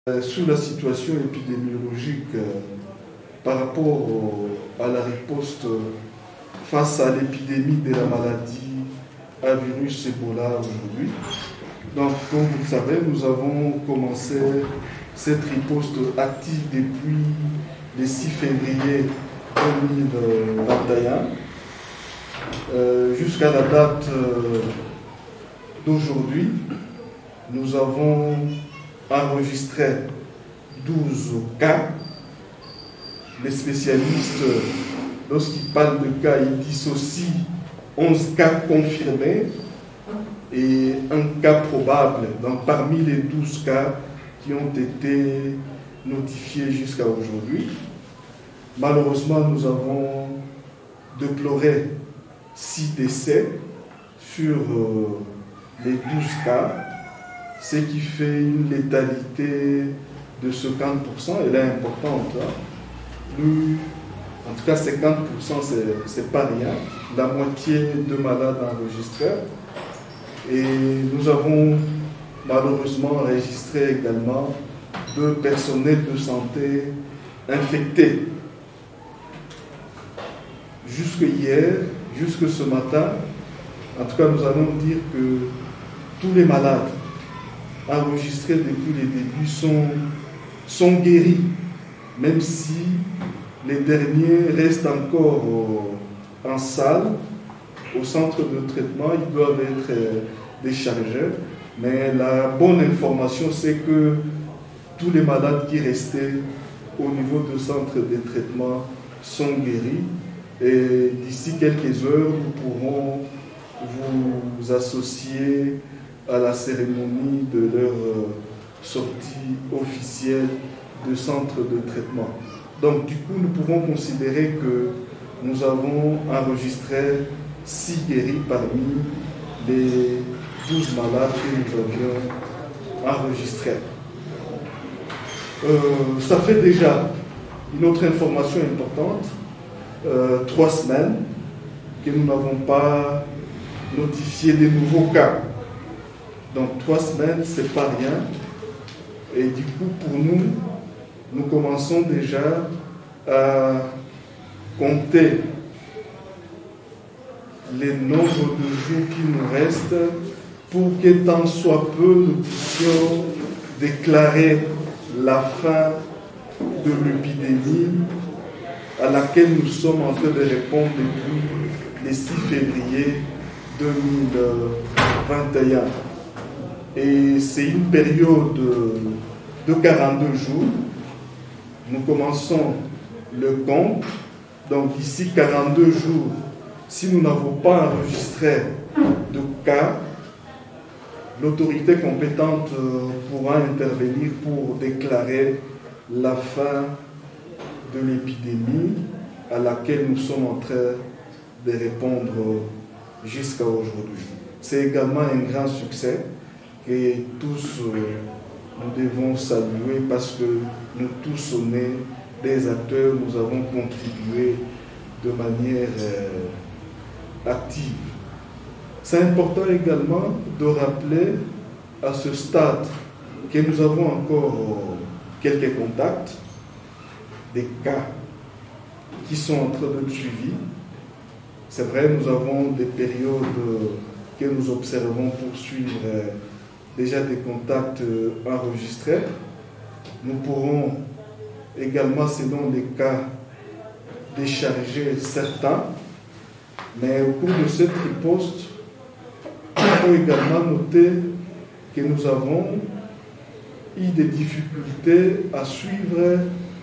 Sur la situation épidémiologique par rapport à la riposte face à l'épidémie de la maladie à virus Ebola aujourd'hui. Donc, comme vous le savez, nous avons commencé cette riposte active depuis le 6 février 2021 jusqu'à la date d'aujourd'hui. Nous avons enregistré 12 cas. Les spécialistes, lorsqu'ils parlent de cas, ils dissocient 11 cas confirmés et un cas probable. Donc, parmi les 12 cas qui ont été notifiés jusqu'à aujourd'hui, malheureusement, nous avons déploré 6 décès sur les 12 cas, ce qui fait une létalité de 50%, elle est importante. En tout cas, 50%, c'est pas rien. La moitié de malades enregistrés. Et nous avons malheureusement enregistré également 2 personnels de santé infectés. Jusque hier, jusque ce matin, en tout cas, nous allons dire que tous les malades enregistrés depuis les débuts sont guéris, même si les derniers restent encore en salle, au centre de traitement, ils doivent être déchargés. Mais la bonne information, c'est que tous les malades qui restaient au niveau du centre de traitement sont guéris. Et d'ici quelques heures, nous pourrons vous associer à la cérémonie de leur sortie officielle de centre de traitement. Donc, du coup, nous pouvons considérer que nous avons enregistré 6 guéris parmi les 12 malades que nous avions enregistrés. Ça fait déjà une autre information importante, 3 semaines que nous n'avons pas notifié de nouveaux cas. Donc 3 semaines, c'est pas rien. Et du coup, pour nous, nous commençons déjà à compter les nombres de jours qui nous restent pour que tant soit peu, nous puissions déclarer la fin de l'épidémie à laquelle nous sommes en train de répondre depuis le 6 février 2021. Et c'est une période de 42 jours. Nous commençons le compte. Donc d'ici 42 jours, si nous n'avons pas enregistré de cas, l'autorité compétente pourra intervenir pour déclarer la fin de l'épidémie à laquelle nous sommes en train de répondre jusqu'à aujourd'hui. C'est également un grand succès que tous nous devons saluer parce que nous tous, on est des acteurs, nous avons contribué de manière active. C'est important également de rappeler à ce stade que nous avons encore quelques contacts, des cas qui sont en train d'être suivis. C'est vrai, nous avons des périodes que nous observons pour suivre déjà des contacts enregistrés. Nous pourrons également, selon les cas, décharger certains. Mais au cours de cette riposte, il faut également noter que nous avons eu des difficultés à suivre,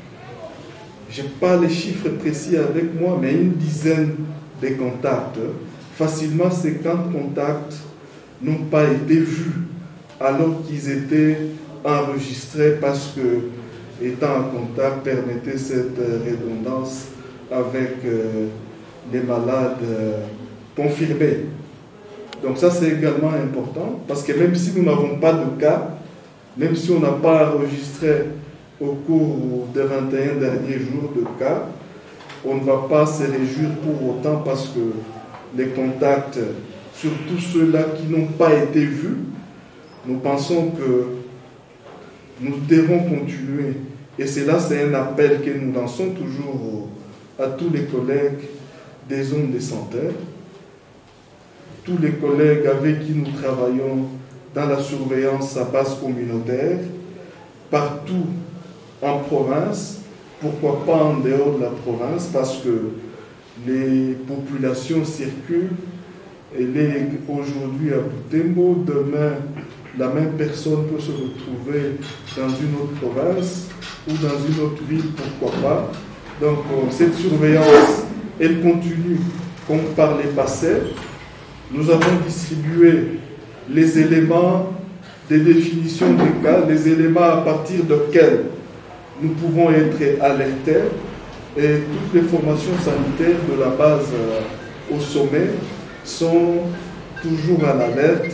je n'ai pas les chiffres précis avec moi, mais une dizaine de contacts. Facilement, 50 contacts n'ont pas été vus alors qu'ils étaient enregistrés parce que, étant en contact, permettait cette redondance avec les malades confirmés. Donc ça, c'est également important parce que même si nous n'avons pas de cas, même si on n'a pas enregistré au cours des 21 derniers jours de cas, on ne va pas se réjouir pour autant parce que les contacts, surtout ceux-là qui n'ont pas été vus, nous pensons que nous devons continuer. Et cela, c'est un appel que nous lançons toujours à tous les collègues des zones de santé, tous les collègues avec qui nous travaillons dans la surveillance à base communautaire, partout en province, pourquoi pas en dehors de la province, parce que les populations circulent. Elle est aujourd'hui à Butembo, demain la même personne peut se retrouver dans une autre province ou dans une autre ville, pourquoi pas. Donc cette surveillance, elle continue comme par les passés. Nous avons distribué les éléments des définitions des cas, les éléments à partir desquels nous pouvons être alertés, et toutes les formations sanitaires de la base au sommet sont toujours à l'alerte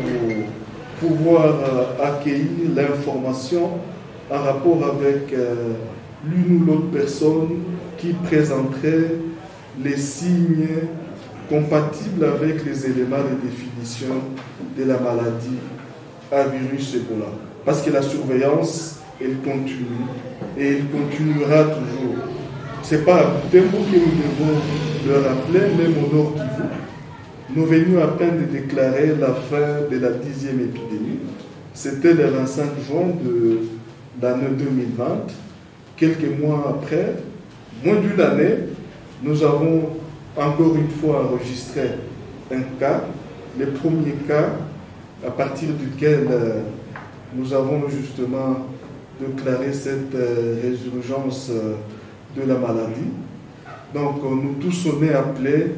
pour pouvoir accueillir l'information en rapport avec l'une ou l'autre personne qui présenterait les signes compatibles avec les éléments de définition de la maladie à virus Ebola. Parce que la surveillance, elle continue et elle continuera toujours. Ce n'est pas à Butembo que nous devons le rappeler, même au nord Kivu. Nous venions à peine de déclarer la fin de la 10e épidémie. C'était le 25 juin de l'année 2020. Quelques mois après, moins d'une année, nous avons encore une fois enregistré un cas, le premier cas à partir duquel nous avons justement déclaré cette résurgence de la maladie. Donc nous tous on est appelés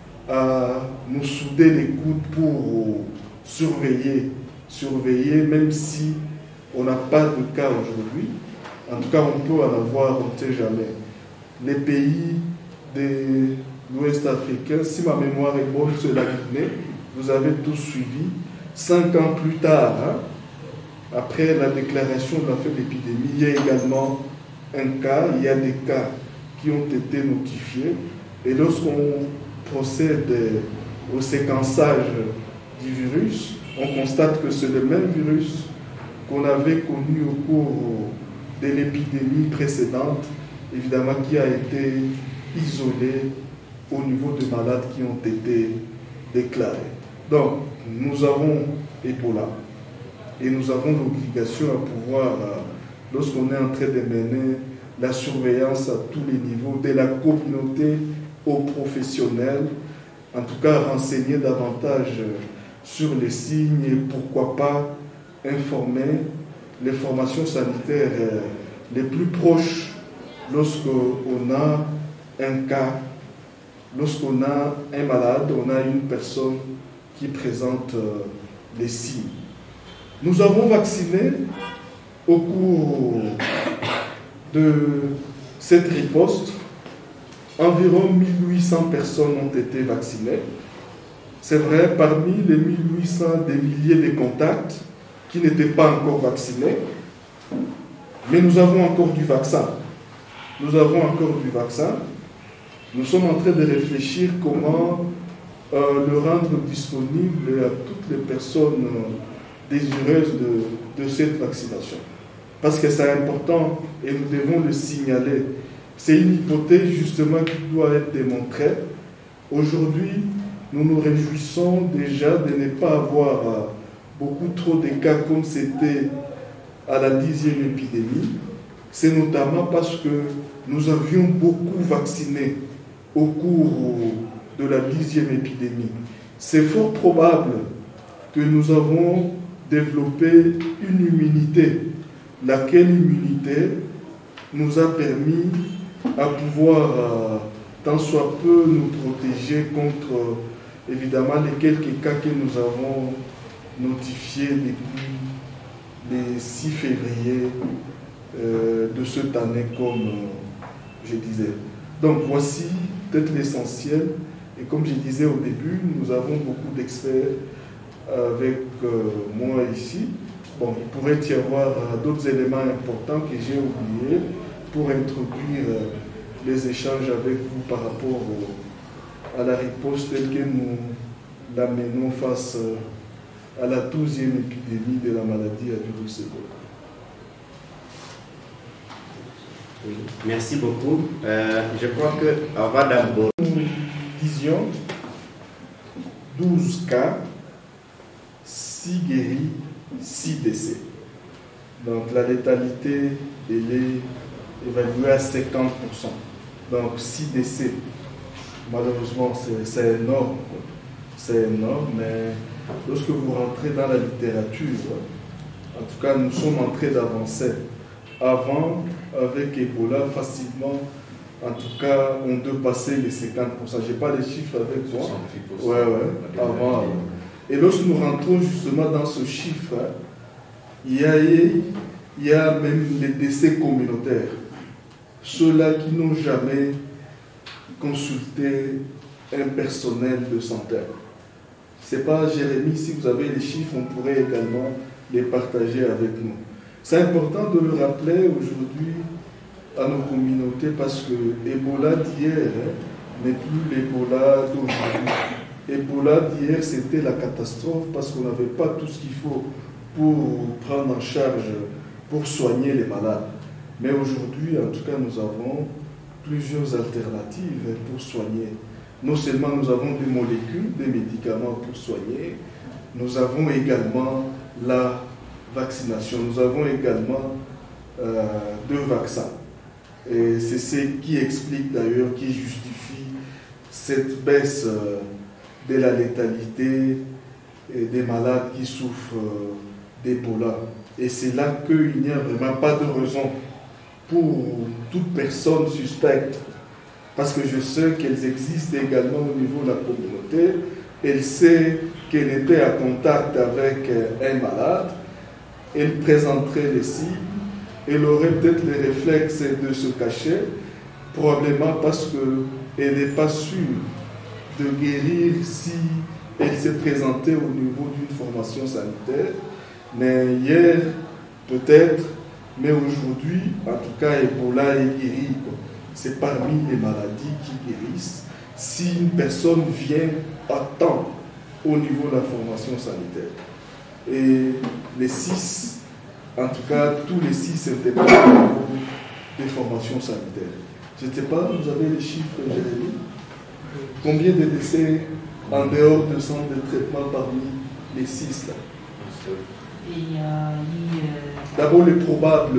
à nous souder les coudes pour surveiller, même si on n'a pas de cas aujourd'hui. En tout cas, on peut en avoir, on ne sait jamais. Les pays de l'Ouest africain, si ma mémoire est bonne, c'est la Guinée, vous avez tous suivi. 5 ans plus tard, après la déclaration de la fin de l'épidémie, il y a également un cas, il y a des cas qui ont été notifiés. Et lorsqu'on procède au séquençage du virus, on constate que c'est le même virus qu'on avait connu au cours de l'épidémie précédente, évidemment qui a été isolé au niveau des malades qui ont été déclarés. Donc, nous avons Ebola et nous avons l'obligation à pouvoir, lorsqu'on est en train de mener la surveillance à tous les niveaux, de la communauté aux professionnels, en tout cas renseigner davantage sur les signes et pourquoi pas informer les formations sanitaires les plus proches lorsqu'on a un cas, lorsqu'on a un malade, on a une personne qui présente les signes. Nous avons vacciné au cours de cette riposte, environ 1800 personnes ont été vaccinées. C'est vrai, parmi les 1800, des milliers de contacts qui n'étaient pas encore vaccinés, mais nous avons encore du vaccin. Nous avons encore du vaccin. Nous sommes en train de réfléchir comment le rendre disponible à toutes les personnes désireuses de cette vaccination. Parce que c'est important et nous devons le signaler. C'est une hypothèse justement qui doit être démontrée. Aujourd'hui, nous nous réjouissons déjà de ne pas avoir beaucoup trop de cas comme c'était à la 10e épidémie. C'est notamment parce que nous avions beaucoup vacciné au cours de la 10e épidémie. C'est fort probable que nous avons développé une immunité, laquelle immunité nous a permis à pouvoir, tant soit peu, nous protéger contre, évidemment, les quelques cas que nous avons notifiés depuis le 6 février de cette année, comme je disais. Donc, voici peut-être l'essentiel. Et comme je disais au début, nous avons beaucoup d'experts avec moi ici. Bon, il pourrait y avoir d'autres éléments importants que j'ai oubliés pour introduire les échanges avec vous par rapport à la riposte telle que nous la menons face à la 12e épidémie de la maladie à virus Ebola. Oui. Merci beaucoup. Je crois qu'on va d'abord... Nous disions 12 cas, 6 guéris, 6 décès. Donc la létalité, elle est évaluée à 50%. Donc 6 décès. Malheureusement, c'est énorme. C'est énorme, mais lorsque vous rentrez dans la littérature, en tout cas, nous sommes en train d'avancer. Avant, avec Ebola, facilement, en tout cas, on peut passer les 50%. Je n'ai pas les chiffres avec moi. Ouais, avant. Et lorsque nous rentrons justement dans ce chiffre, il y a même les décès communautaires. Ceux-là qui n'ont jamais consulté un personnel de santé. Ce n'est pas Jérémy, si vous avez les chiffres, on pourrait également les partager avec nous. C'est important de le rappeler aujourd'hui à nos communautés parce que Ebola d'hier n'est plus l'Ebola d'aujourd'hui. Ebola d'hier, c'était la catastrophe parce qu'on n'avait pas tout ce qu'il faut pour prendre en charge, pour soigner les malades. Mais aujourd'hui, en tout cas, nous avons plusieurs alternatives pour soigner. Non seulement nous avons des molécules, des médicaments pour soigner, nous avons également la vaccination, nous avons également 2 vaccins. Et c'est ce qui explique d'ailleurs, qui justifie cette baisse de la létalité et des malades qui souffrent d'Ebola. Et c'est là qu'il n'y a vraiment pas de raison pour toute personne suspecte, parce que je sais qu'elles existent également au niveau de la communauté. Elle sait qu'elle était en contact avec un malade, elle présenterait les signes, elle aurait peut-être les réflexes de se cacher, probablement parce qu'elle n'est pas sûre de guérir si elle s'est présentée au niveau d'une formation sanitaire. Mais hier, peut-être, mais aujourd'hui, en tout cas, Ebola est guéri. C'est parmi les maladies qui guérissent si une personne vient à temps au niveau de la formation sanitaire. Et les 6, en tout cas, tous les 6 étaient pas au niveau des formations sanitaires. Je ne sais pas, vous avez les chiffres, Jérémy? Combien de décès en dehors de centre de traitement parmi les 6 là? D'abord les probables.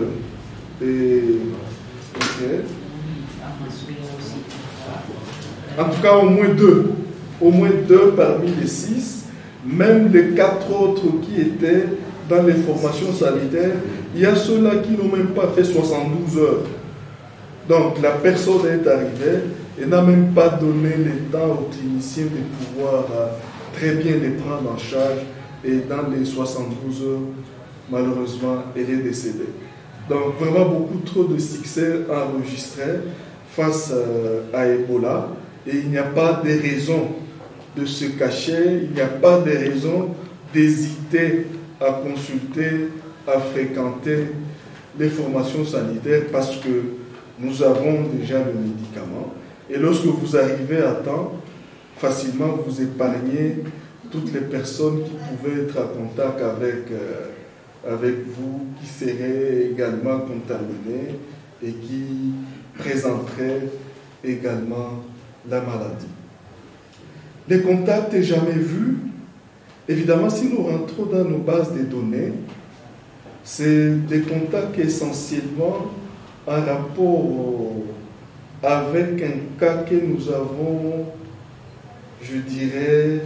En tout cas, au moins 2. Au moins 2 parmi les 6. Même les 4 autres qui étaient dans les formations sanitaires, il y a ceux-là qui n'ont même pas fait 72 heures. Donc la personne est arrivée et n'a même pas donné le temps aux cliniciens de pouvoir très bien les prendre en charge. Et dans les 72 heures, malheureusement, elle est décédée. Donc vraiment beaucoup trop de succès enregistrés face à Ebola. Et il n'y a pas de raison de se cacher, il n'y a pas de raison d'hésiter à consulter, à fréquenter les formations sanitaires parce que nous avons déjà le médicament. Et lorsque vous arrivez à temps, facilement vous épargnez toutes les personnes qui pouvaient être en contact avec vous, qui seraient également contaminées et qui présenteraient également la maladie. Les contacts jamais vus, évidemment, si nous rentrons dans nos bases de données, c'est des contacts essentiellement en rapport avec un cas que nous avons, je dirais,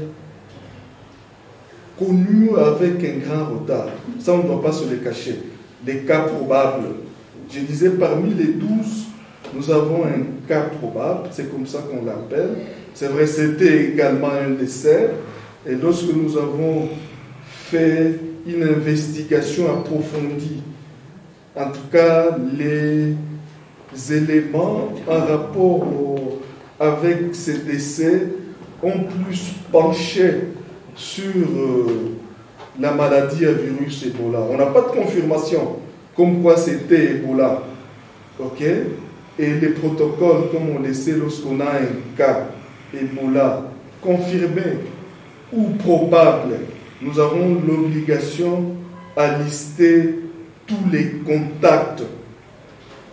connu avec un grand retard. Ça, on ne doit pas se le cacher. Les cas probables. Je disais, parmi les 12, nous avons un cas probable, c'est comme ça qu'on l'appelle. C'est vrai, c'était également un décès. Et lorsque nous avons fait une investigation approfondie, en tout cas, les éléments en rapport avec ces décès ont plus penché sur la maladie à virus Ebola. On n'a pas de confirmation comme quoi c'était Ebola. Ok? Et les protocoles, comme on le sait, lorsqu'on a un cas Ebola confirmé ou probable, nous avons l'obligation à lister tous les contacts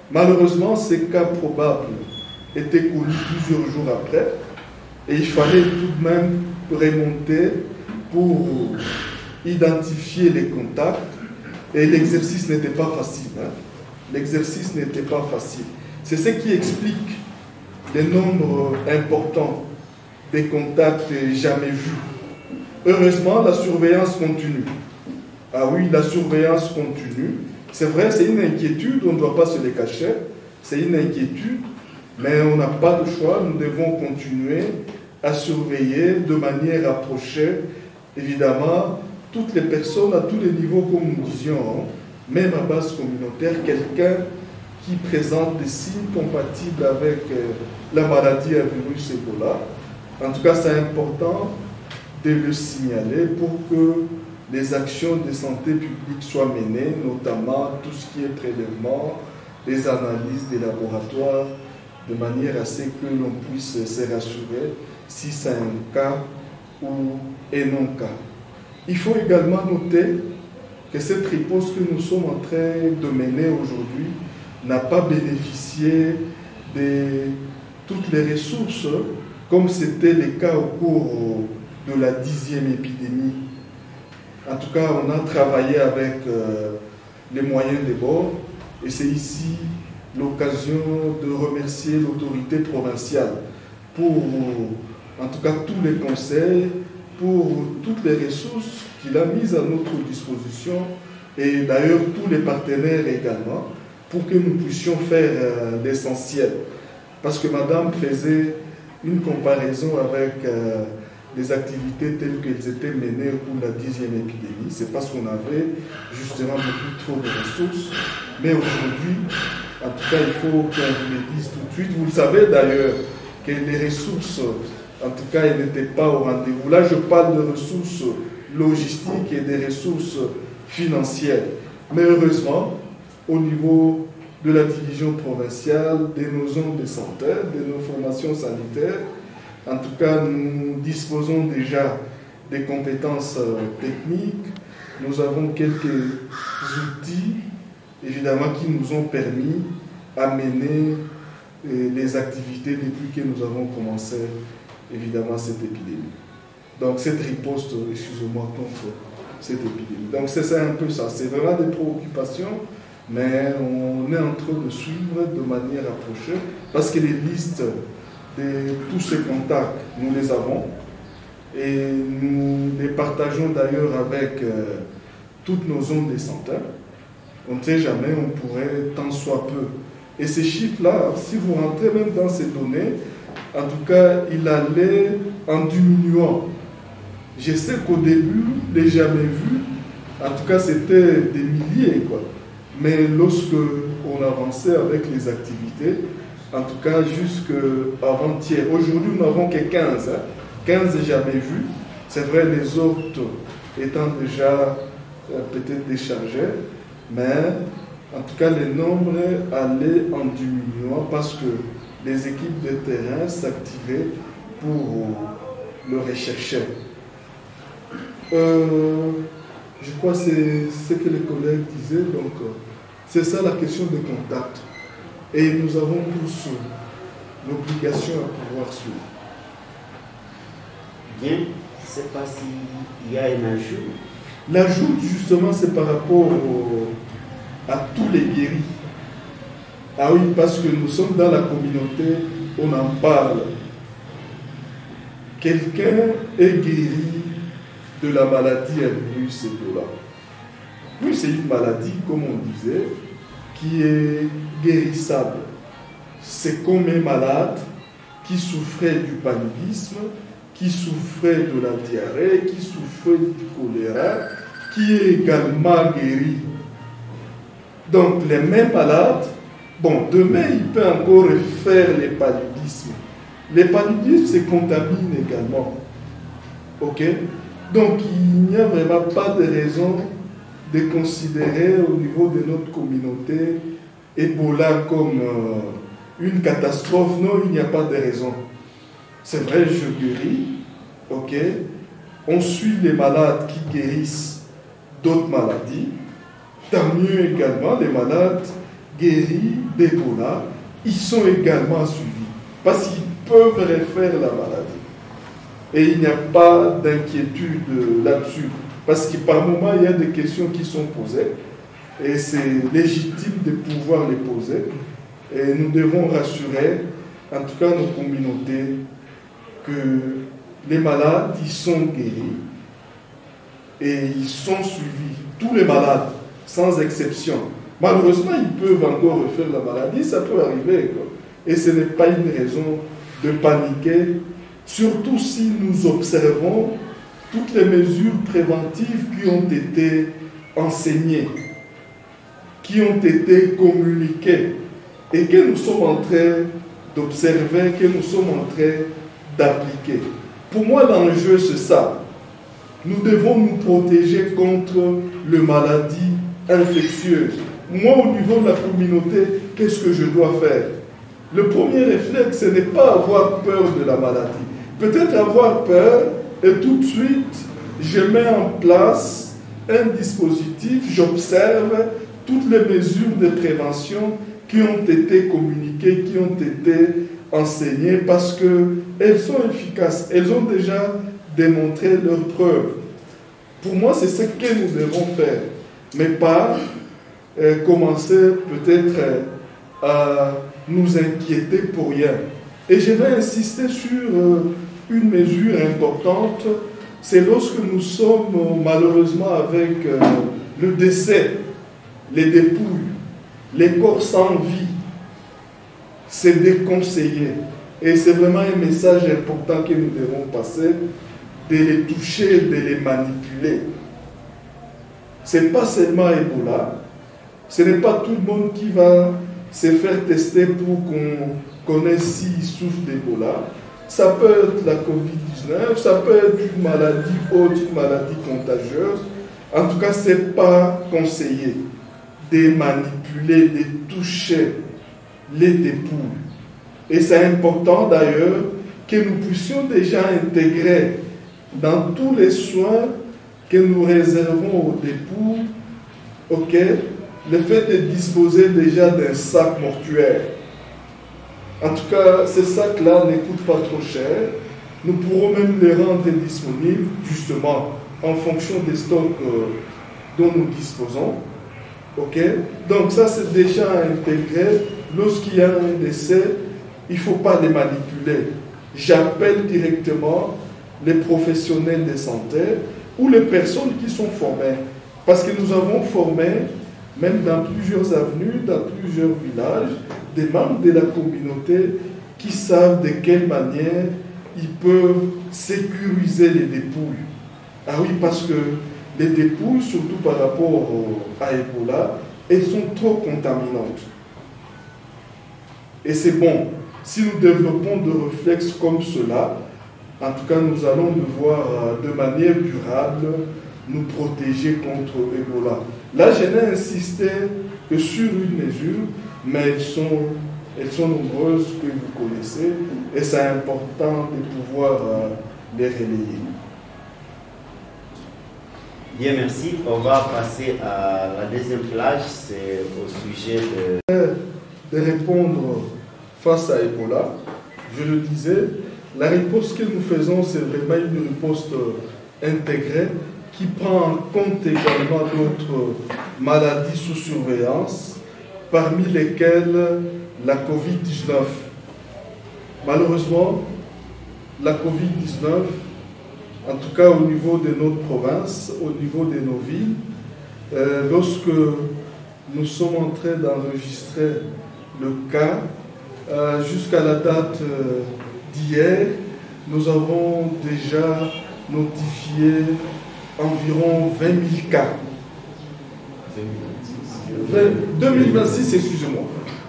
Malheureusement, ces cas probables étaient connus plusieurs jours après et il fallait tout de même remonter pour identifier les contacts et l'exercice n'était pas facile. L'exercice n'était pas facile. C'est ce qui explique le nombre important des contacts jamais vus. Heureusement, la surveillance continue. Ah oui, la surveillance continue. C'est vrai, c'est une inquiétude, on ne doit pas se le cacher. C'est une inquiétude, mais on n'a pas de choix. Nous devons continuer à surveiller de manière rapprochée, évidemment, toutes les personnes à tous les niveaux, comme nous disions, même à base communautaire, quelqu'un qui présente des signes compatibles avec la maladie à virus Ebola. En tout cas, c'est important de le signaler pour que les actions de santé publique soient menées, notamment tout ce qui est prélèvement, les analyses des laboratoires, de manière à ce que l'on puisse se rassurer si c'est un cas ou un non-cas. Il faut également noter que cette riposte que nous sommes en train de mener aujourd'hui n'a pas bénéficié de toutes les ressources, comme c'était le cas au cours de la 10e épidémie. En tout cas, on a travaillé avec les moyens de bord et c'est ici l'occasion de remercier l'autorité provinciale pour, en tout cas, tous les conseils, pour toutes les ressources qu'il a mises à notre disposition et d'ailleurs tous les partenaires également pour que nous puissions faire l'essentiel. Parce que Madame faisait une comparaison avec les activités telles qu'elles étaient menées au cours de la 10e épidémie. C'est parce qu'on avait justement beaucoup trop de ressources. Mais aujourd'hui, en tout cas, il faut qu'on vous le dise tout de suite. Vous le savez d'ailleurs que les ressources, en tout cas, elles n'étaient pas au rendez-vous. Là, je parle de ressources logistiques et des ressources financières. Mais heureusement, au niveau de la division provinciale, de nos zones de santé, de nos formations sanitaires, en tout cas, nous disposons déjà des compétences techniques. Nous avons quelques outils, évidemment, qui nous ont permis à mener les activités depuis que nous avons commencé, évidemment, cette épidémie. Donc, cette riposte, excusez-moi, contre cette épidémie. Donc, c'est un peu ça. C'est vraiment des préoccupations, mais on est en train de suivre de manière approchée, parce que les listes de tous ces contacts, nous les avons, et nous les partageons d'ailleurs avec toutes nos zones de santé. On ne sait jamais, on pourrait tant soit peu. Et ces chiffres-là, si vous rentrez même dans ces données, en tout cas, il allait en diminuant. Je sais qu'au début, les jamais vus, en tout cas, c'était des milliers, quoi. Mais lorsque on avançait avec les activités, en tout cas jusqu'avant-hier, aujourd'hui nous n'avons que 15, 15 jamais vus. C'est vrai, les autres étant déjà peut-être déchargés, mais en tout cas les nombres allaient en diminuant parce que les équipes de terrain s'activaient pour le rechercher. Je crois que c'est ce que les collègues disaient, donc c'est ça la question des contacts. Et nous avons tous l'obligation à pouvoir suivre. Bien, je ne sais pas s'il y a un ajout. L'ajout, justement, c'est par rapport à tous les guéris. Ah oui, parce que nous sommes dans la communauté, on en parle. Quelqu'un est guéri de la maladie à virus Ebola. Oui, c'est une maladie, comme on disait, qui est guérissable. C'est comme un malade qui souffrait du paludisme, qui souffrait de la diarrhée, qui souffrait du choléra, qui est également guéri. Donc les mêmes malades, bon, demain il peut encore faire les paludismes. Les paludismes se contaminent également. Ok? Donc il n'y a vraiment pas de raison de considérer au niveau de notre communauté Ebola comme une catastrophe. Non, il n'y a pas de raison. C'est vrai, je guéris, ok. On suit les malades qui guérissent d'autres maladies. Tant mieux également les malades guéris d'Ebola, ils sont également suivis parce qu'ils peuvent refaire la maladie. Et il n'y a pas d'inquiétude là-dessus. Parce que par moment, il y a des questions qui sont posées et c'est légitime de pouvoir les poser. Et nous devons rassurer, en tout cas nos communautés, que les malades, ils sont guéris et ils sont suivis. Tous les malades, sans exception. Malheureusement, ils peuvent encore refaire la maladie, ça peut arriver, quoi. Et ce n'est pas une raison de paniquer, surtout si nous observons toutes les mesures préventives qui ont été enseignées, qui ont été communiquées et que nous sommes en train d'observer, que nous sommes en train d'appliquer. Pour moi, l'enjeu, c'est ça. Nous devons nous protéger contre les maladies infectieuses. Moi, au niveau de la communauté, qu'est-ce que je dois faire? Le premier réflexe, ce n'est pas avoir peur de la maladie. Peut-être avoir peur et tout de suite, je mets en place un dispositif, j'observe toutes les mesures de prévention qui ont été communiquées, qui ont été enseignées parce qu'elles sont efficaces. Elles ont déjà démontré leurs preuves. Pour moi, c'est ce que nous devons faire, mais pas commencer peut-être à nous inquiéter pour rien. Et je vais insister sur une mesure importante, c'est lorsque nous sommes malheureusement avec le décès, les dépouilles, les corps sans vie, c'est déconseillé. Et c'est vraiment un message important que nous devons passer, de les toucher, de les manipuler. Ce n'est pas seulement Ebola, ce n'est pas tout le monde qui va se faire tester pour qu'on connaisse s'il souffre d'Ebola. Ça peut être la COVID-19, ça peut être une maladie autre, une maladie contagieuse. En tout cas, ce n'est pas conseillé de manipuler, de toucher les dépouilles. Et c'est important d'ailleurs que nous puissions déjà intégrer dans tous les soins que nous réservons aux dépouilles, le fait de disposer déjà d'un sac mortuaire. En tout cas, ces sacs-là ne coûtent pas trop cher. Nous pourrons même les rendre disponibles, justement, en fonction des stocks dont nous disposons. Donc ça, c'est déjà intégré. Lorsqu'il y a un décès, il ne faut pas les manipuler. J'appelle directement les professionnels de santé ou les personnes qui sont formées. Parce que nous avons formé, même dans plusieurs avenues, dans plusieurs villages, des membres de la communauté qui savent de quelle manière ils peuvent sécuriser les dépouilles. Ah oui, parce que les dépouilles, surtout par rapport à Ebola, elles sont trop contaminantes. Et c'est bon, si nous développons des réflexes comme cela, en tout cas, nous allons devoir de manière durable nous protéger contre Ebola. Là, je n'ai insisté que sur une mesure, mais elles sont nombreuses que vous connaissez et c'est important de pouvoir les relayer. Bien, merci. On va passer à la deuxième plage, c'est au sujet de répondre face à Ebola. Je le disais, la réponse que nous faisons, c'est vraiment une réponse intégrée qui prend en compte également d'autres maladies sous surveillance, parmi lesquelles la COVID-19. Malheureusement, la COVID-19, en tout cas au niveau de notre province, au niveau de nos villes, lorsque nous sommes en train d'enregistrer le cas, jusqu'à la date d'hier, nous avons déjà notifié environ 20 000 cas. 2026, excusez-moi.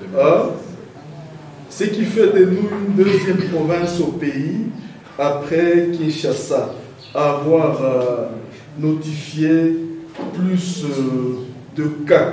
Ce qui fait de nous une deuxième province au pays, après Kinshasa, avoir notifié plus de cas.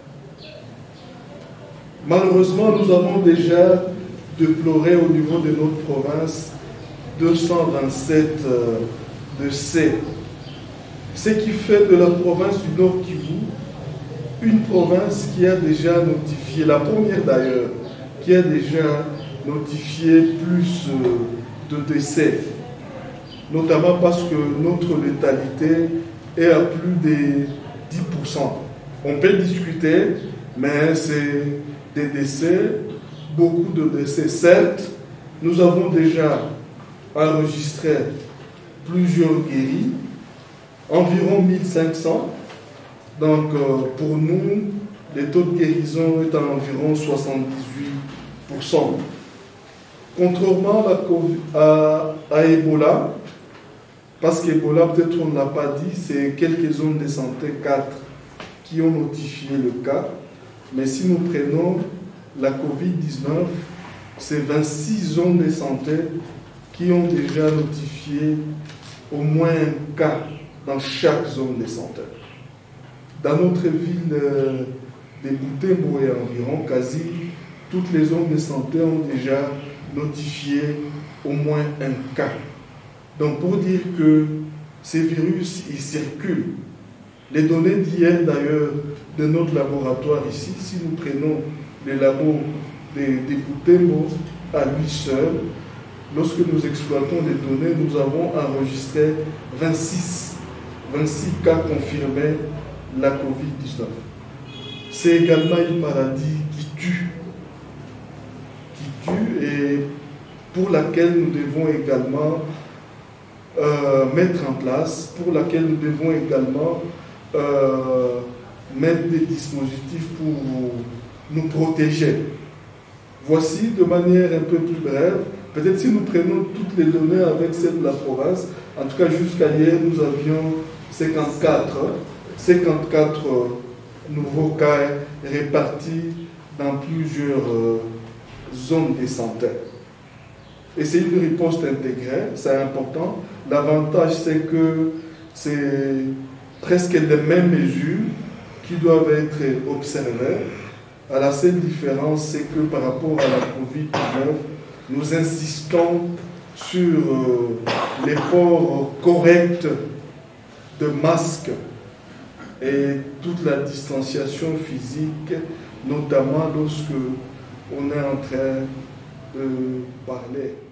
Malheureusement, nous avons déjà déploré au niveau de notre province 227 décès. Ce qui fait de la province du Nord Kivu une province qui a déjà notifié, la première d'ailleurs, qui a déjà notifié plus de décès, notamment parce que notre létalité est à plus de 10%. On peut discuter, mais c'est des décès, beaucoup de décès. Certes, nous avons déjà enregistré plusieurs guéris, environ 1500. Donc, pour nous, le taux de guérison est à environ 78%. Contrairement à Ebola, parce qu'Ebola, peut-être on ne l'a pas dit, c'est quelques zones de santé, 4, qui ont notifié le cas. Mais si nous prenons la COVID-19, c'est 26 zones de santé qui ont déjà notifié au moins un cas dans chaque zone de santé. Dans notre ville de Butembo et environ, quasi toutes les zones de santé ont déjà notifié au moins un cas. Donc pour dire que ces virus, ils circulent. Les données d'hier d'ailleurs de notre laboratoire ici, si nous prenons les labos de Butembo à lui seul, lorsque nous exploitons les données, nous avons enregistré 26 cas confirmés la COVID-19. C'est également une maladie qui tue et pour laquelle nous devons également mettre en place, pour laquelle nous devons également mettre des dispositifs pour nous protéger. Voici de manière un peu plus brève, peut-être si nous prenons toutes les données avec celles de la province, en tout cas jusqu'à hier nous avions 54 nouveaux cas répartis dans plusieurs zones de santé. Et c'est une riposte intégrée, c'est important. L'avantage, c'est que c'est presque les mêmes mesures qui doivent être observées. La seule différence, c'est que par rapport à la COVID-19, nous insistons sur les ports corrects de masques et toute la distanciation physique, notamment lorsque on est en train de parler.